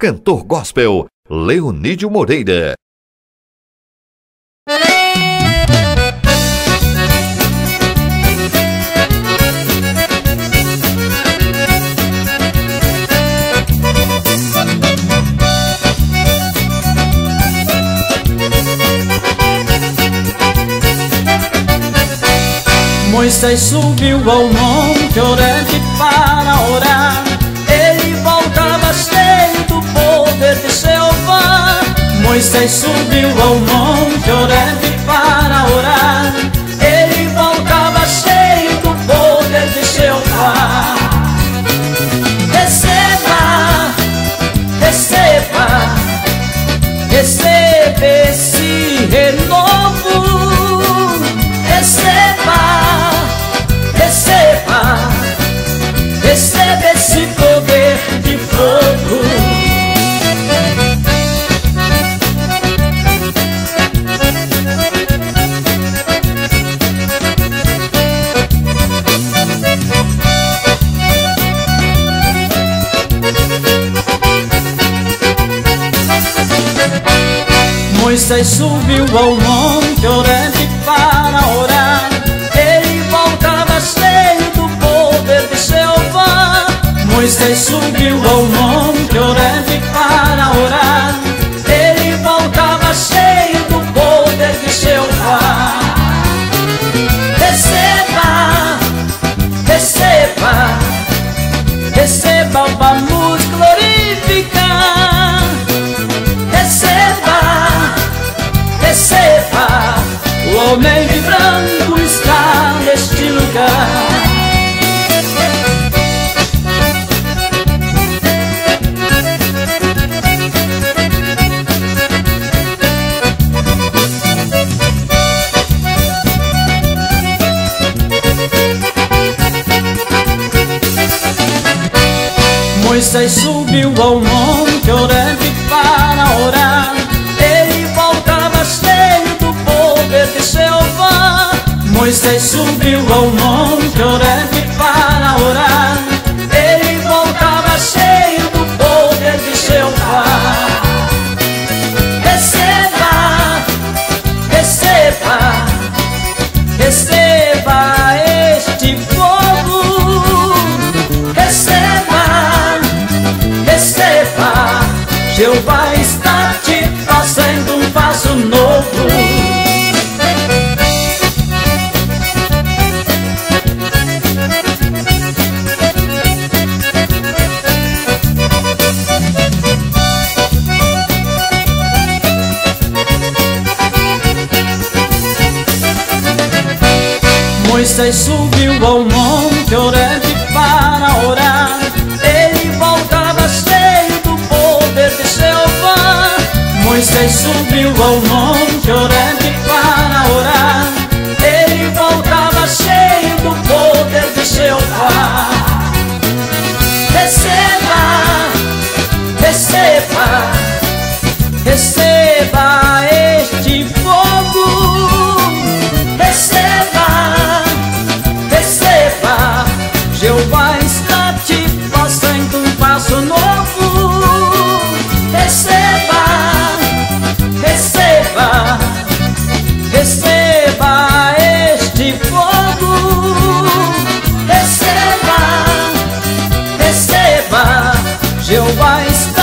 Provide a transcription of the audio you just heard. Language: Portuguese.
Cantor gospel, Leonídio Moreira. Moisés subiu ao monte Horebe para orar. Ele voltava cheio do poder de Jeová. Moisés subiu ao monte Horebe para orar. Ele voltava cheio do poder de Jeová. Receba, receba, receba esse renovo. Receba, receba, receba esse poder de fogo. Moisés subiu ao monte Horebe para orar. Ele voltava cheio do poder de Jeová. Moisés subiu ao monte Horebe para orar. Ele voltava cheio do poder de Jeová. Receba, receba, receba, vamos glorificar. Receba, receba, o homem de branco está neste lugar. Moisés subiu ao monte Horebe para orar. Ele voltava cheio do poder de Jeová. Moisés subiu ao monte Horebe para orar. Ele voltava cheio do poder de Jeová. Receba, receba, receba este fogo. Receba, receba, Jeová está te fazendo um passo novo. Moisés subiu ao monte Horebe para orar. Ele voltava cheio do poder de Jeová. Moisés subiu ao monte Horebe para orar. Ele voltava cheio do poder de Jeová. Receba, receba, receba este fogo. Receba, receba, Jeová está te fazendo um passo novo. Receba, receba, receba este fogo. Receba, receba, Jeová está